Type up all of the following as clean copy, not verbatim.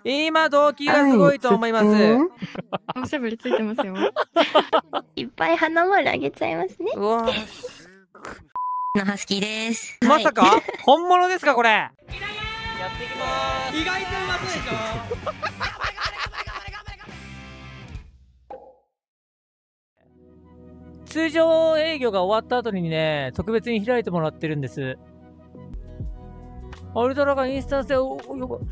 今、動機がすごいと思います。 おしゃべりついてますよ。 いっぱい花丸あげちゃいますね。 うわのハスキーです。 まさか本物ですかこれ。やっていきまーす。意外とうまそうでしょ。通常営業が終わった後にね、特別に開いてもらってるんです。アルトラがインスタンスで、おやばい。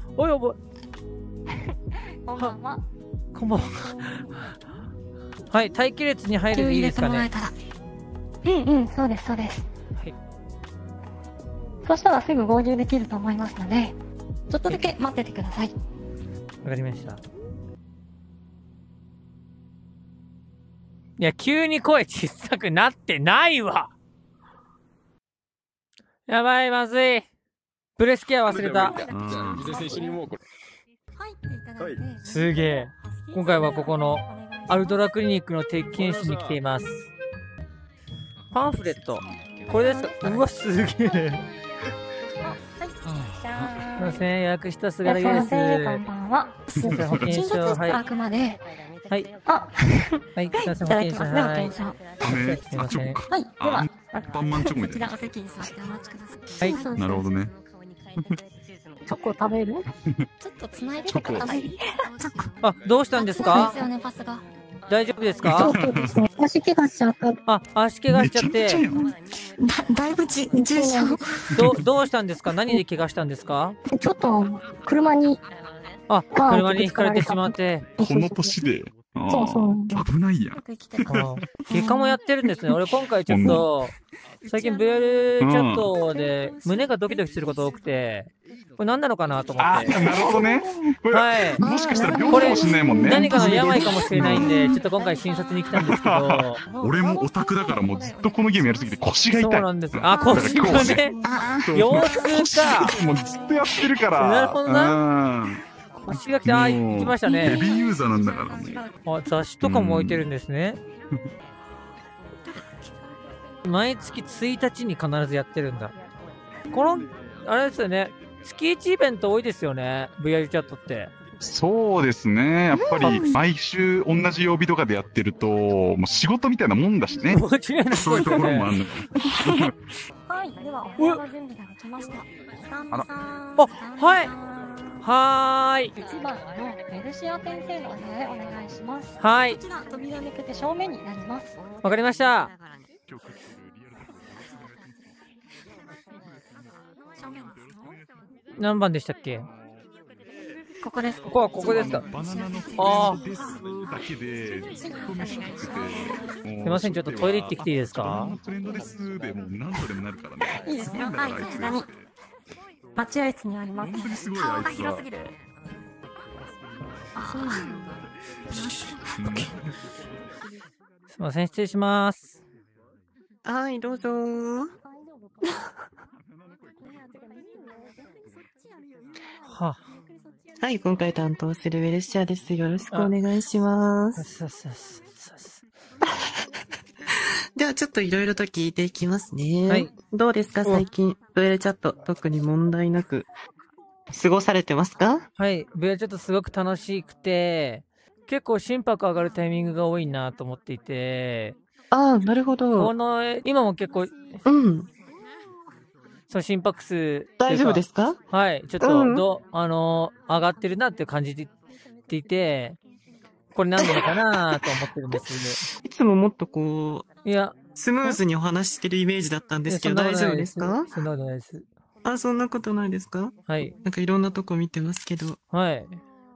こんばんは。 こんばんは。はい、待機列に入るでいいですかね。 そうです、そうです。 はい。 そしたらすぐ合流できると思いますので、ちょっとだけ待っててください。 わかりました。いや、急に声小さくなってないわ。やばい、まずい。ブレスケア忘れた。すげえ。今回はここのアルトラクリニックの定期検診に来ています。パンフレット。これですか？うわ、すげえ。すいません、予約した菅原です。 こんばんは。 保険証、はい。 あくまで。 はい。 あ、 はい、すいません、保険証、はい。すいません。 はい、では、 パンマンチョコみたいな。 お席に座ってお待ちください。 はい、なるほどね。 チョコ食べる？ちょっと繋いでてください。 あ、どうしたんですか？ ですよね、パスが。 大丈夫ですか？ 足怪我しちゃった。 あ、足怪我しちゃって。 だいぶ重傷。 どうしたんですか？何で怪我したんですか？ ちょっと、車に。 あ、車にひかれてしまって。 この年で。 そうそう。 危ないやん。 外科もやってるんですね。俺今回ちょっと、最近 VR チャットで胸がドキドキすること多くて、これ何なのかなと思って。 なるほどね。 はい。 もしかしたら病気かもしれないもんね。 何かの病かもしれないんで、ちょっと今回診察に来たんですけど。 俺もオタクだからもうずっとこのゲームやりすぎて腰が痛い。 そうなんです。あ、腰がね。腰痛か。 もうずっとやってるから。 なるほどな。腰が来て、あ、行きましたね。 ヘビーユーザーなんだからね。 あ、雑誌とかも置いてるんですね。毎月1日に必ずやってるんだ。この、あれですよね。月1イベント多いですよね。VR チャットって。 そうですね。やっぱり毎週同じ曜日とかでやってると、もう仕事みたいなもんだしね。 間違いないですね。 そういうところもあるのかも。 はい、ではお部屋の準備ができました。 あら。 あ、はい。はーい。 1番のメルシア先生のお部屋へお願いします。 はい。 こちら扉抜けて正面になります。 わかりました。何番でしたっけ？ ここです。 ここはここですか？ バナナのあですだけでずっと飯食ってて。すいません、ちょっとトイレ行ってきていいですか？ フレンドレスでもう何度でもなるからね。 いいですよ。はい、こちらに。待合室にあります。 本当にすごいあいつは。 すいません、失礼します。 はい、どうぞー。 ははい、今回担当するウェルシアです。よろしくお願いします。ではちょっといろいろと聞いていきますね。 はい。 どうですか最近、VR チャット、特に問題なく過ごされてますか？ はい、VR ちょっとすごく楽しくて、結構心拍上がるタイミングが多いなと思っていて。 ああ、なるほど。 今も結構、その心拍数。 大丈夫ですか？ はい、ちょっと、上がってるなって感じていて、これ何なのかなと思ってるんですいつももっとこう、 いや、 スムーズにお話してるイメージだったんですけど、大丈夫ですか？ そんなことないです。 あ、そんなことないですか？ はい。 なんかいろんなとこ見てますけど。 はい。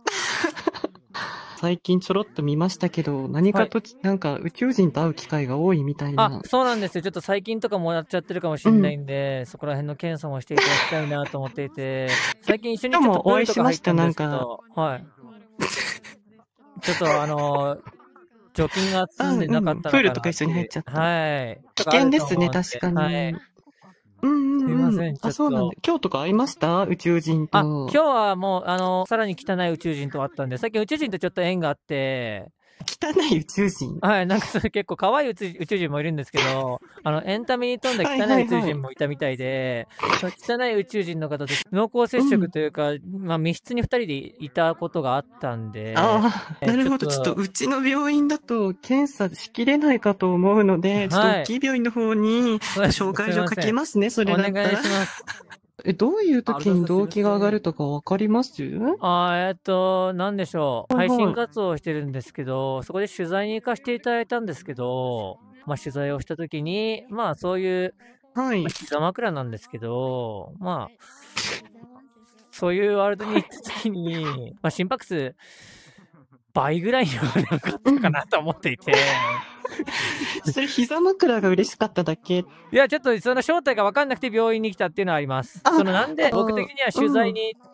最近ちょろっと見ましたけど、何かと、なんか宇宙人と会う機会が多いみたいな。 あ、そうなんですよ。ちょっと最近とかもやっちゃってるかもしれないんで、そこら辺の検査もしていただきたいなと思っていて、最近一緒にちょっとお会いしました、なんか。 はい。ちょっと除菌が積んでなかったのかな、 プールとか一緒に入っちゃった。 はい。 危険ですね、確かに。はい。 すいません、 あ、そうなんだ。今日とか会いました宇宙人と。 今日はもう、さらに汚い宇宙人と会ったんで、最近宇宙人とちょっと縁があって、 汚い宇宙人。 はい、なんかそれ結構可愛い宇宙人もいるんですけど、エンタメに富んだ汚い宇宙人もいたみたいで、その汚い宇宙人の方と濃厚接触というか、まあ密室に2人でいたことがあったんで、 ああ、なるほど。ちょっとうちの病院だと検査しきれないかと思うので、ちょっと大きい病院の方に紹介状書きますね、それだったら。 お願いします。 どういう時に動機が上がるとかわかります？ なんでしょう。配信活動をしてるんですけど、そこで取材に行かせていただいたんですけど、まあ取材をした時に、まあそういう、 はい。 膝枕なんですけど、まあ、そういうワールドに行った時に、まあ心拍数、倍ぐらいにはなかったかなと思っていて。 それ膝枕が嬉しかっただけ？ いや、ちょっとその正体が分かんなくて病院に来たっていうのはあります。なんで僕的には取材に行って、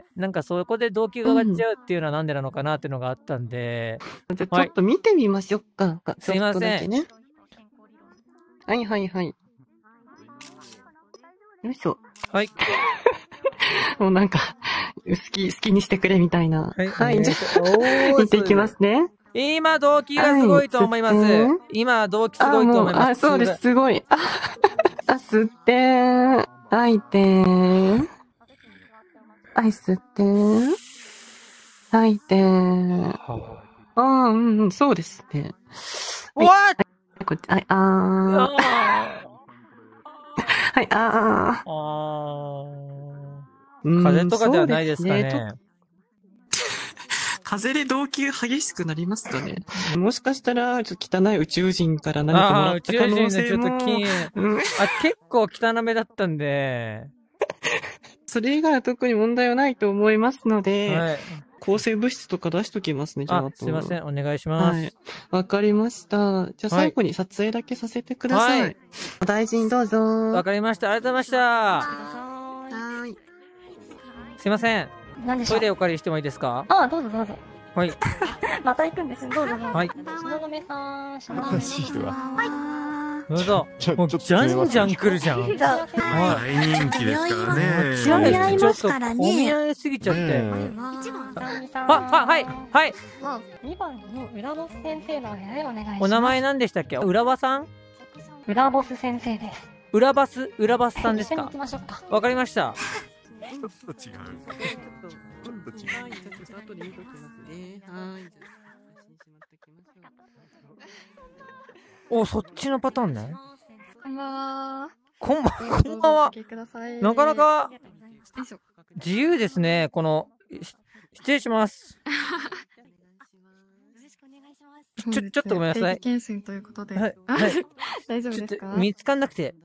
なんかそこで動機が上がっちゃうっていうのはなんでなのかなっていうのがあったんで。 じゃあちょっと見てみましょうか。 すいません。 ね、はいはいはい。よいしょ。 はい。 もうなんか、好きにしてくれみたいな。はい、じゃあ、見ていきますね。 今、動機がすごいと思います。今、動機すごいと思います。 そうです、すごい。吸って、吐いて、吸って、吐いて、そうですね。 What? こっち、はい、 風邪とかではないですかね。 風で動機が激しくなりますかね。もしかしたら、ちょっと汚い宇宙人から何かもらった可能性も。 結構汚めだったんで。 それ以外は特に問題はないと思いますので、抗生物質とか出しときますね、じゃあ。 すいません、お願いします。はい。 わかりました。じゃあ最後に撮影だけさせてください。お大事にどうぞ。 わかりました。ありがとうございました。すいません。トイレお借りしてもいいですか？ どうぞどうぞ。 はい。 また行くんですよ。どうぞどうぞ。 はい。 東雲さん、 新しい人が。 どうぞ。もうじゃんじゃん来るじゃん。 大人気ですからね。 ちょっとお見合いすぎちゃって。はいはい。 2番の浦ボス先生のお部屋へお願いします。 お名前何でしたっけ？浦和さん？ 浦ボス先生です。 浦バスさんですか？ 一緒に行きましょうか。 わかりました。 ちょっと違う。ちょっと違う。 後で見ときますね。はい。 お、そっちのパターンね。 こんばんは。 こんばんは。なかなか自由ですね。失礼します。ちょっとごめんなさい。 定期検診ということで。 はい。 大丈夫ですか？ 見つかんなくて。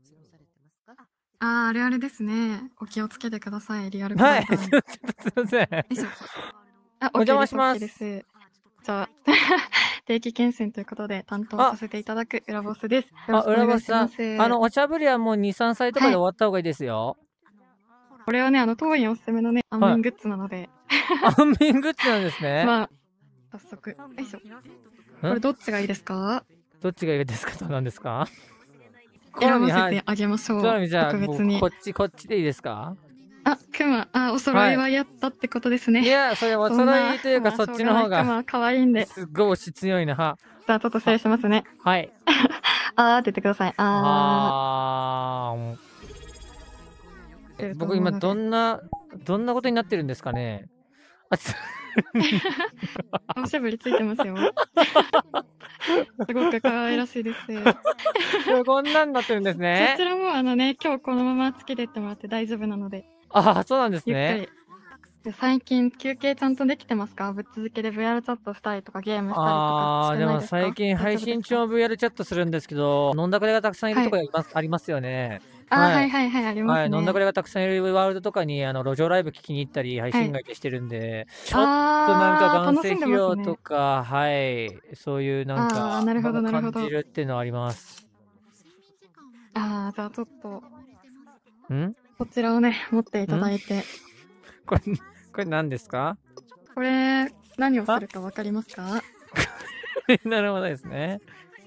あれですね。お気をつけてください。リアルはい。すいません。お邪魔します。 じゃあ、定期検診ということで担当させていただく裏ボスです。 裏ボスさん。おしゃぶりはもう2、3歳とかで終わった方がいいですよ。 これはね、当院おすすめのね、安眠グッズなので。 安眠グッズなんですね。 まあ、早速。よいしょ。これどっちがいいですか？ どっちがいいですかと何ですか？ 選ばせてあげましょう。 特別に。こっちでいいですか？ クマ、お揃いはやったってことですね。 いや、それお揃いというかそっちの方が。 クマ可愛いんで。 すっごい押し強いな。 じゃあちょっと失礼しますね。 はい。 って言ってください。 僕今どんなことになってるんですかね。 おしゃぶりついてますよ。すごく可愛らしいです。 こんなんなってるんですね。 こちらも今日このままつけてってもらって大丈夫なので。 そうなんですね。 ゆっくり。最近休憩ちゃんとできてますか？ぶっ続けで VR チャットしたりとかゲームしたりとかしてないですか？ でも最近配信中も VR チャットするんですけど、飲んだくれがたくさんいるところありますよね。 はい、ありますね。 飲んだくれがたくさんいるワールドとかに路上ライブ聞きに行ったり配信会してるんで、ちょっとなんか眼性疲労とか、そういうなんか感じるっていうのはあります。 じゃあちょっとこちらをね持っていただいて。 これ何ですか？ これ何をするかわかりますか？ なるほどですね。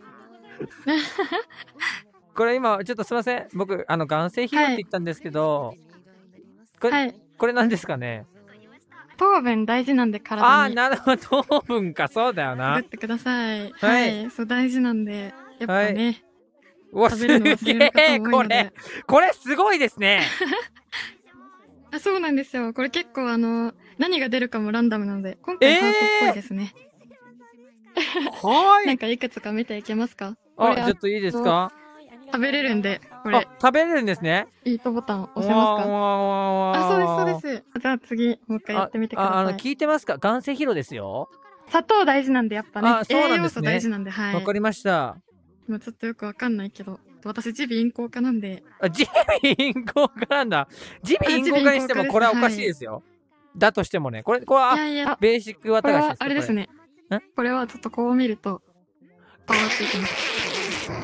これ今ちょっとすいません、僕眼性疲労って言ったんですけど、これ何ですかね？ 糖分大事なんでああ、 体に。 なるほど。糖分か、そうだよ作なっ。てください。 ははいい。そう、大事なんで。やっぱね、 うわ、す食べるの忘げれるえ、 方も多これいので。。 これすごいですね。 あ、そうなんですよ。これ結構何が出るかもランダムなので、今回ハートっぽいですね。 はなんかいくつか見ていけますか？こあ、 れちょっといいですか？ 食べれるんで、こあれ、、 食べれるんですね。 いいとボタン押せますか？あ、そうです、そうです。じゃあ次、もう一回やってみてください。 聞いてますか？眼性疲労ですよ。 砂糖大事なんで、やっぱね。 あそうなん栄養ですね素大事なんで、はい。 わかりました。 今ちょっとよくわかんないけど、私、耳鼻咽喉科なんで、 あ、耳鼻咽喉科なんだ。耳鼻咽喉科にしてもこれはおかしいですよ。だとしてもね。これいは、 やいや、 ベーシックこれは綿菓子ですか？ あれですねこれ。 これはちょっとこう見ると、パワーついてます。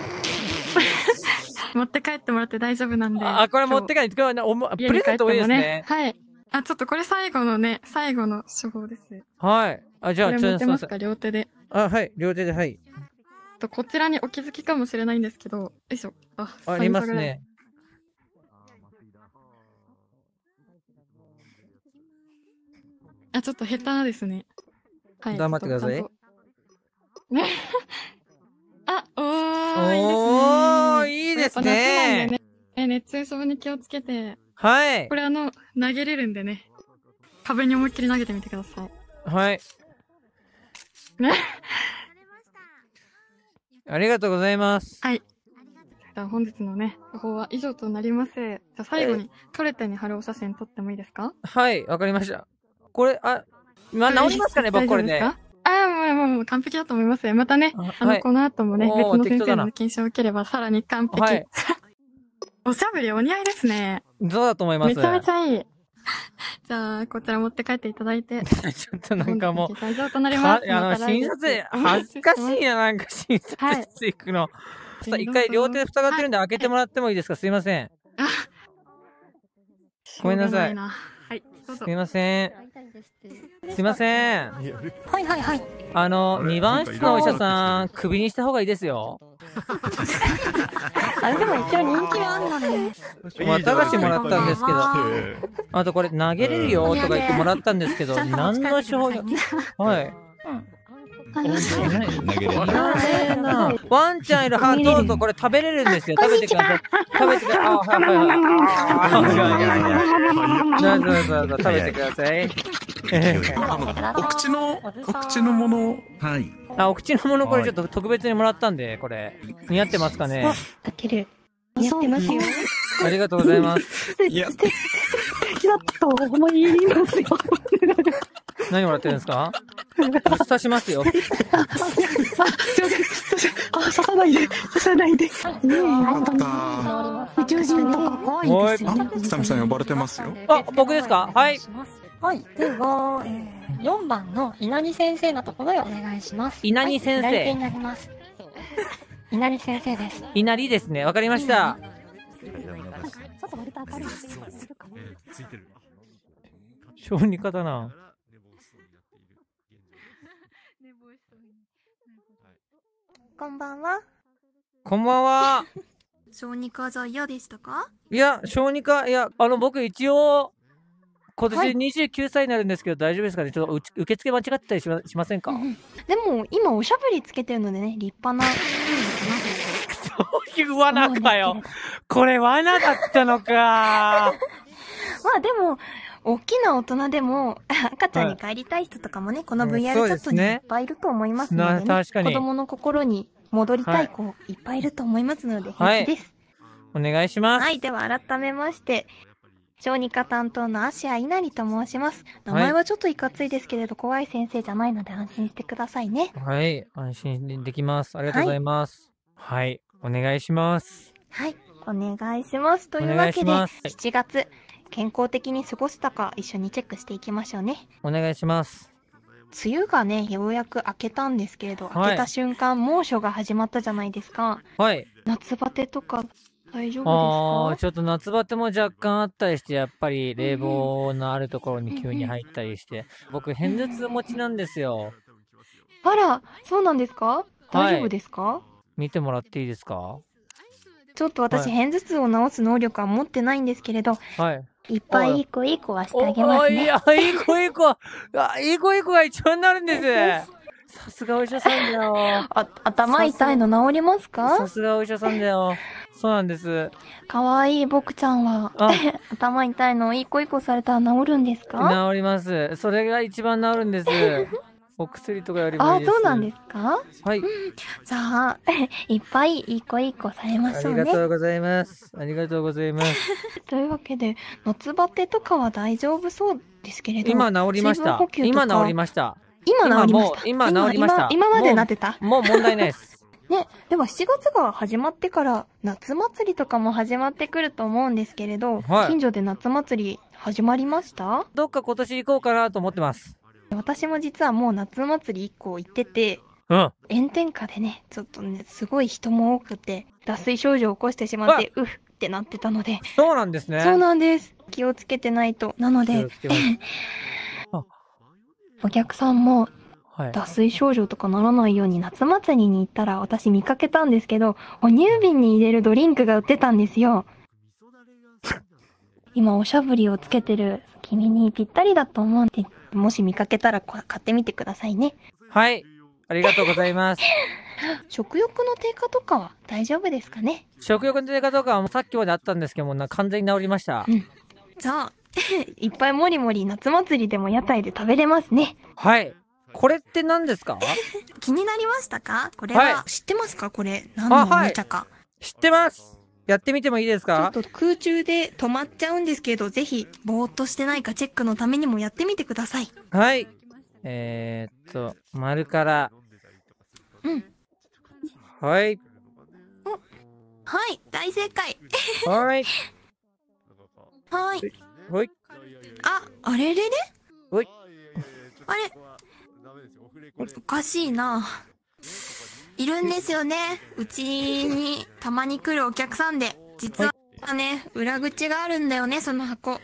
持って帰ってもらって大丈夫なんで。 あ、これ持って帰って、プレゼントもいいですね。 はい。あ、ちょっとこれ最後の手法です。 はい。あ、じゃあ、 これ持ってますか、両手で。 あ、はい。両手で、はい。 こちらにお気づきかもしれないんですけど、よいしょ。 ありますね。 あ、ちょっと下手ですね。はい。 頑張ってください。 ね。あ、おー、 いいです夏なんね。 でね。熱中症に気をつけて。 はい。 これ投げれるんでね。壁に思いっきり投げてみてください。 はい。 ね。 ありがとうございます。 はい。じゃあ本日のね、情報は以上となります。じゃあ最後にカルテに貼るお写真撮ってもいいですか？ はい、わかりました。これ、治りますかね、僕これで。 もう完璧だと思いますよ。またね、 はい、 この後もね、 おー別の先適当だな生の検証を受ければさらに完璧。 はい。 おしゃべりお似合いですね。 そうだと思います。 めちゃめちゃいい。じゃあ、こちら持って帰っていただいて。 ちょっとなんかもう、 以上となります。 診察、恥ずかしいな、なんか診察室行くの。一回両手塞がってるんで開けてもらってもいいですか？すいません。ごめんなさい。 はい、どうぞ。 すいません。すいません。 はいはいはい。 2番室のお医者さん、クビにした方がいいですよ。 あれでも一応人気はあるので。 綿菓子もらったんですけど、あとこれ投げれるよとか言ってもらったんですけど、何の手法で、はい。 投げれる。 ワンちゃんいるハートとこれ食べれるんですよ。食べてください。食べてください。どうぞ食べてください。 お口のもの、はい。 お口のものこれちょっと特別にもらったんで、これ。似合ってますかね？ 似合ってますよ。 ありがとうございます。 いや、素敵だと思いますよ。 何もらってるんですか？刺しますよ。 すいません。刺さないで。刺さないで。ねえ、本当に。宇宙人とか怖いですよね。 スタミさん呼ばれてますよ。 僕ですか？はい。 はい。では、4番の稲荷先生のところへお願いします。 稲荷先生。 左手になります。稲荷先生です。 稲荷ですね。わかりました。小児科だな。 こんばんは。 こんばんは。 小児科じゃ嫌でしたか？ いや、小児科、いや、僕一応、今年29歳になるんですけど、大丈夫ですかね？ちょっと受付間違ってたりしませんか？ でも、今おしゃぶりつけてるのでね、立派な。 そういう罠かよ。これ罠だったのか。 まあでも、大きな大人でも、赤ちゃんに帰りたい人とかもね、この VR チャットにいっぱいいると思いますのでね、 確かに子供の心に戻りたい子いっぱいいると思いますので、平気です。 お願いします。 はい、では改めまして、小児科担当の芦谷稲荷と申します。名前はちょっといかついですけれど、怖い先生じゃないので安心してくださいね。 はい、安心できます。ありがとうございます。はい、お願いします。 はい、お願いします。というわけで、7月、健康的に過ごせたか一緒にチェックしていきましょうね。 お願いします。 梅雨がね、ようやく明けたんですけれど、明けた瞬間、猛暑が始まったじゃないですか。 はい。 夏バテとか大丈夫ですか？ ちょっと夏バテも若干あったりして、やっぱり冷房のあるところに急に入ったりして、僕、片頭痛持ちなんですよ。 あら、そうなんですか？大丈夫ですか？ 見てもらっていいですか？ ちょっと私、片頭痛を治す能力は持ってないんですけれど、 はい。 いっぱいいい子いい子はしてあげますね。 いい子いい子が一番なるんです。さすがお医者さんだよ。 頭痛いの治りますか？ さすがお医者さんだよ。そうなんです。 かわいい僕ちゃんは、頭痛いのいい子いい子されたら治るんですか？ 治ります。それが一番治るんです。お薬とかよりもいいです。 そうなんですか？ はい。 じゃあ、いっぱいいい子いい子されましょうね。 ありがとうございます。ありがとうございます。 というわけで、夏バテとかは大丈夫そうですけれど。 今治りました。今治りました。 今治りました。 今治りました。 今までなってた？ もう問題ないです。 ね、でも7月が始まってから夏祭りとかも始まってくると思うんですけれど、近所で夏祭り始まりました？ どっか今年行こうかなと思ってます。 私も実はもう夏祭り1個行ってて、炎天下でね、ちょっとね、すごい人も多くて、脱水症状を起こしてしまって、ってなってたので。 そうなんですね。 そうなんです。気をつけてないと。なので、お客さんも、脱水症状とかならないように夏祭りに行ったら私見かけたんですけど、お乳瓶に入れるドリンクが売ってたんですよ。今おしゃぶりをつけてる君にぴったりだと思うんで、もし見かけたら買ってみてくださいね。 はい。ありがとうございます。 食欲の低下とかは大丈夫ですかね？ 食欲の低下とかはもうさっきまであったんですけども、完全に治りました。 じゃあ、いっぱいもりもり夏祭りでも屋台で食べれますね。 はい。これって何ですか？ 気になりましたか？これは、知ってますか？これ、何のおもちゃか。 知ってます。やってみてもいいですか？ ちょっと空中で止まっちゃうんですけど、ぜひ、ぼーっとしてないかチェックのためにもやってみてください。 はい。丸から。はい。 はい、大正解。 はい。 はい。 はい。 あれれれ？ はい。 あれ？おかしいな。いるんですよね。うちにたまに来るお客さんで。実はね、裏口があるんだよね、その箱。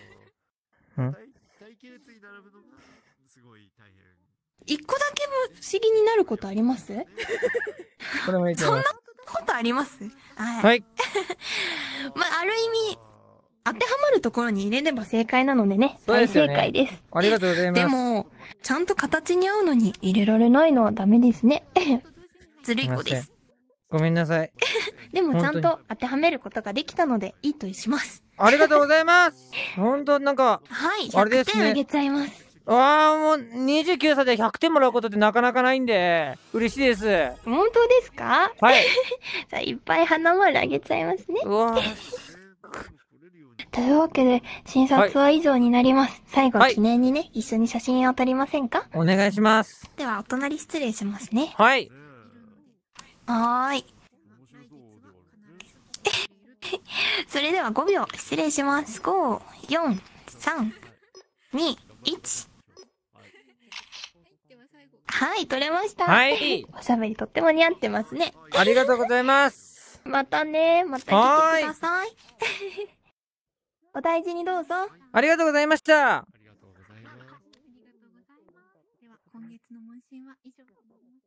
一個だけ不思議になることあります？ これもいいと思います。 そんなことあります？ はい。 まあ、ある意味、当てはまるところに入れれば正解なのでね、大正解です。 ありがとうございます。 でも、ちゃんと形に合うのに入れられないのはダメですね。ずるい子です。 ごめんなさい。 でもちゃんと当てはめることができたので、いいとします。 ありがとうございます。本当なんか、 はい、100点あげちゃいます。 もう29歳で100点もらうことってなかなかないんで、嬉しいです。 本当ですか？ はい。 じゃあ、いっぱい花丸あげちゃいますね。 うわというわけで、診察は以上になります。最後、記念にね、一緒に写真を撮りませんか？ お願いします。 では、お隣失礼しますね。 はい。 はーい。それでは5秒失礼します。5、4、3、2、1。はい、撮れました。 はい。 おしゃべりとっても似合ってますね。 ありがとうございます。 またね、また来てください。お大事にどうぞ。 ありがとうございました。ありがとうございます。 では、今月の問診は以上となります。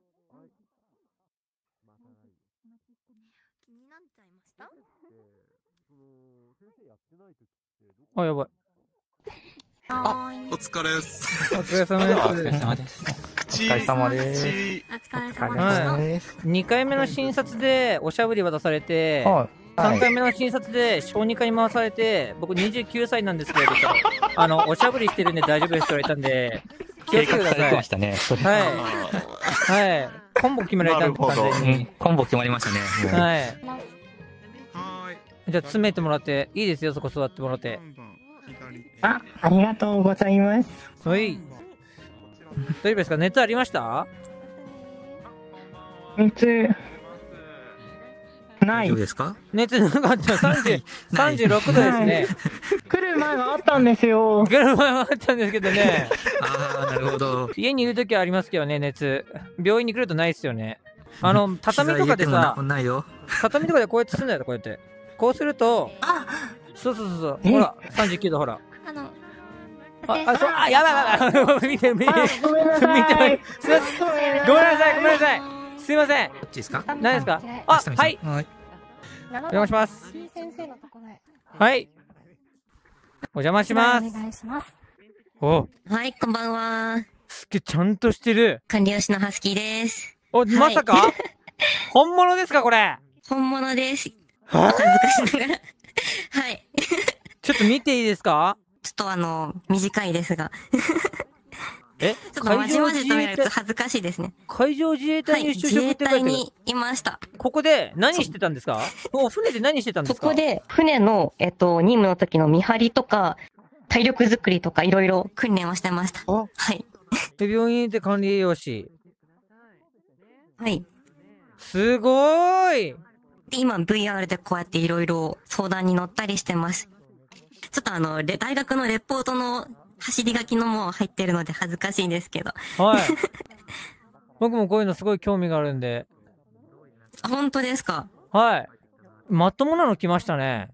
気になっちゃいました？ あ、やばい。 お疲れです。 お疲れ様です。 お疲れ様です。 お疲れ様です。 2回目の診察でおしゃぶり渡されて、3回目の診察で小児科に回されて、僕29歳なんですけど、おしゃぶりしてるんで大丈夫ですって言われたんで、気をつけてください。はい。コンボ決められたんで、完全に。 コンボ決まりましたね。 はい。じゃあ、詰めてもらって、いいですよ、そこ座ってもらって。 ありがとうございます。 はい。大丈夫ですか？熱ありました？ 熱、ない。 大丈夫ですか？ 熱なかった。36度ですね。 来る前はあったんですよ。 来る前はあったんですけどね。 なるほど。 家にいるときはありますけどね、熱。病院に来るとないですよね。畳とかでさ、畳とかでこうやってすんだよ、こうやって。こうすると、そう。ほら、39度、ほら。やばい。見て。 ごめんなさい。 ごめんなさい。すいません。 こっちですか？ 何ですか？はい。 邪魔します。 先生のところへ。 はい。お邪魔します。 お願いします。 お。 はい、こんばんは。 すっげえ、ちゃんとしてる。 管理用紙のハスキーです。 お、まさか本物ですか、これ。 本物です。お恥ずかしながら。はい。 ちょっと見ていいですか？ ちょっと短いですが。 ちょっとまじまじと見られると恥ずかしいですね。 海上自衛隊に就職って書いてる。 自衛隊にいました。 ここで何してたんですか？船で何してたんですか？ ここで船の、任務の時の見張りとか、体力作りとかいろいろ訓練をしてました。はい。 で、病院で管理栄養士。 はい。 すごーい。 で、今 VR でこうやっていろいろ相談に乗ったりしてます。ちょっと大学のレポートの走り書きのも入ってるので恥ずかしいんですけど。 はい。僕もこういうのすごい興味があるんで。 あ、本当ですか？ はい。まともなの来ましたね。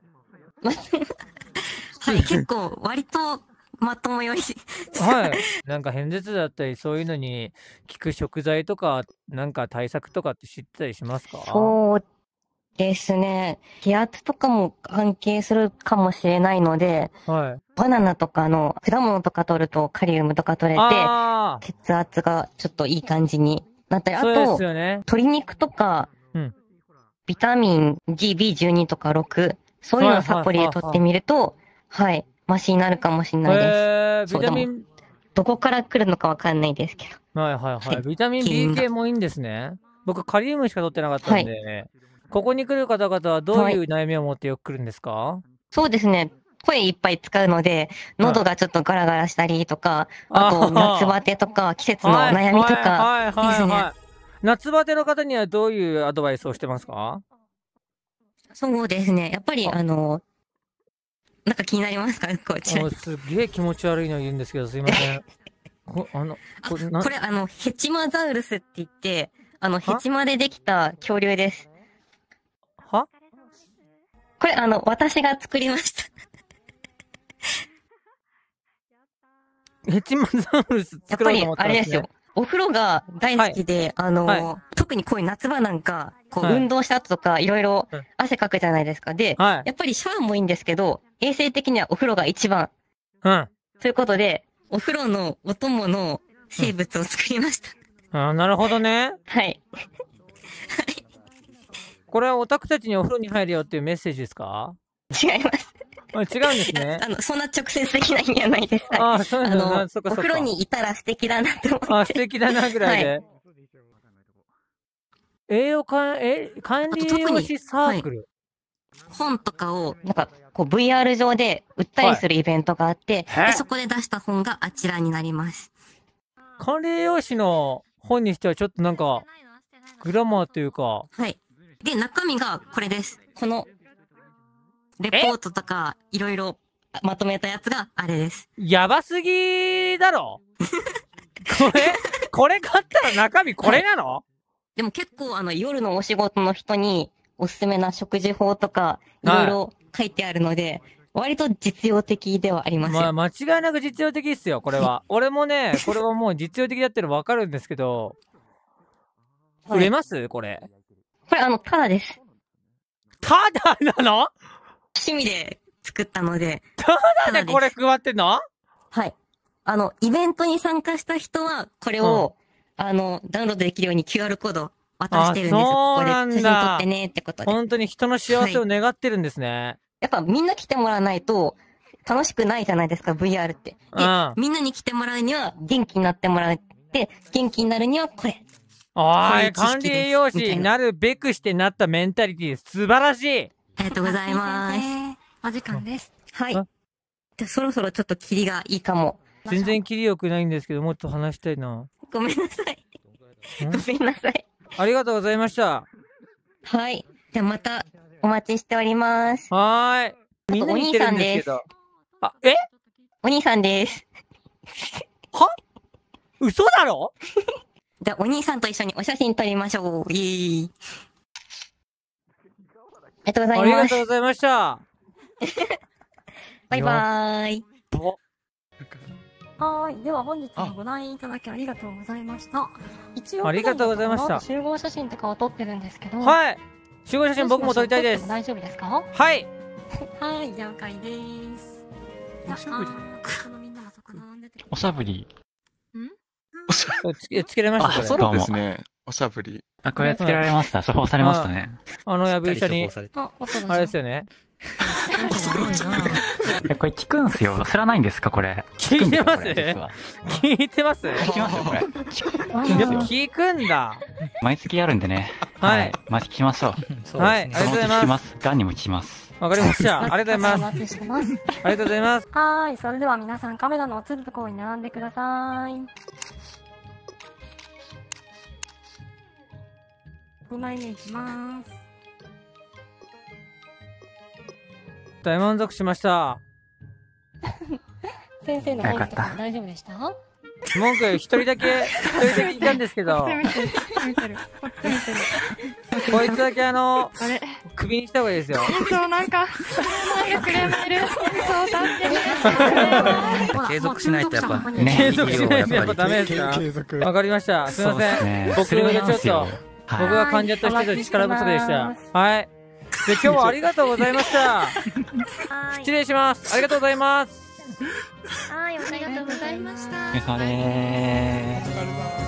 はい、結構割とまともより。 はい。なんか偏頭痛だったりそういうのに効く食材とか、なんか対策とかって知ってたりしますか？ そうですね。気圧とかも関係するかもしれないので、 はい。 バナナとか果物とか取るとカリウムとか取れて、血圧がちょっといい感じになったり、あと、鶏肉とか、ビタミン D、B12 とか6、そういうのをサプリで取ってみると、はい、マシになるかもしれないです。 ビタミン、 どこから来るのかわかんないですけど。 はいはいはい。ビタミン B 系もいいんですね。僕、カリウムしか取ってなかったんで、ここに来る方々はどういう悩みを持ってよく来るんですか？ そうですね。声いっぱい使うので、喉がちょっとガラガラしたりとか、あと夏バテとか季節の悩みとかですね。 夏バテの方にはどういうアドバイスをしてますか？ そうですね。やっぱりなんか気になりますか？こちら。 すげえ気持ち悪いの言うんですけど、すいません。 これヘチマザウルスって言って、ヘチマでできた恐竜です。 は？ これ私が作りました。 ヘチマザウルス作ろうと思ったんですね。 やっぱりあれですよ。お風呂が大好きで、特にこういう夏場なんか、運動した後とかいろいろ汗かくじゃないですか。で、やっぱりシャワーもいいんですけど、衛生的にはお風呂が一番。ということで、お風呂のお供の生物を作りました。 なるほどね。 はい。 これはオタクたちにお風呂に入るよっていうメッセージですか？ 違います。 違うんですね。 そんな直接的な意味はないです。 そうなんですね。 お風呂にいたら素敵だなって思って。 素敵だなぐらいで。管理栄養士サークル。 本とかを、 なんか、VR 上で売ったりするイベントがあって、 で、そこで出した本があちらになります。 管理栄養士の本にしてはちょっとなんか、グラマーというか。 はい。で、中身がこれです。この、レポートとか、いろいろまとめたやつがあれです。 やばすぎだろこれ買ったら中身これなの？ でも結構夜のお仕事の人におすすめな食事法とか、いろいろ書いてあるので、割と実用的ではありますよ。 間違いなく実用的ですよ、これは。俺もね、これはもう実用的だってのわかるんですけど、売れますこれ。 これただです。 ただなの？ 趣味で作ったので。 ただでこれ配ってんの？ はい。イベントに参加した人は、これを、ダウンロードできるように QR コード渡してるんですよ。 そうなんだ。 ここで写真撮ってねってことで。 本当に人の幸せを願ってるんですね。 やっぱみんな来てもらわないと楽しくないじゃないですか、VR って。 で、みんなに来てもらうには元気になってもらって、元気になるにはこれ。 管理栄養士になるべくしてなったメンタリティです。素晴らしい。 ありがとうございます。 お時間です。 はい。で、そろそろちょっとキリがいいかも。 全然キリ良くないんですけど、もっと話したいな。 ごめんなさい。ごめんなさい。 ありがとうございました。 はい。じゃあまたお待ちしております。 はーい。みんなに言ってるんですけど。 お兄さんです。 は？嘘だろ？ じゃあお兄さんと一緒にお写真撮りましょう。イエーイ。 ありがとうございます。 ありがとうございました。 バイバーイ。 はい。では本日もご覧いただきありがとうございました。一応、 ありがとうございました。 集合写真とかを撮ってるんですけど、 はい。 集合写真僕も撮りたいです。 大丈夫ですか？ はい。 はい、了解です。 おしゃぶり。 つけられました。 そうですね。おしゃぶり。 これつけられました。処方されましたね。 やぶ医者に。あれですよね。 これ聞くんすよ。知らないんですかこれ。 聞いてます聞いてます聞きますよ、これ。 聞くんだ。 毎月やるんでね。 はい。 聞きましょう。はい。ありがとうございます。 ガンにも聞きます。 わかりました。ありがとうございます。ありがとうございます。 はい。それでは皆さんカメラの映るところに並んでください。2枚目いきます。 大満足しました。 先生の文句とか大丈夫でした？ 文句一人だけいたんですけど。こいつだけクビにした方がいいですよ。 そう、なんかクレームいる。そう、 継続しないとやっぱね。継続しないとやっぱダメですか？わかりました。すいません。僕がちょっと、僕が患者として力不足でした。はい。で、今日はありがとうございました。失礼します。ありがとうございます。 はい、ありがとうございました。 お疲れ様でーす。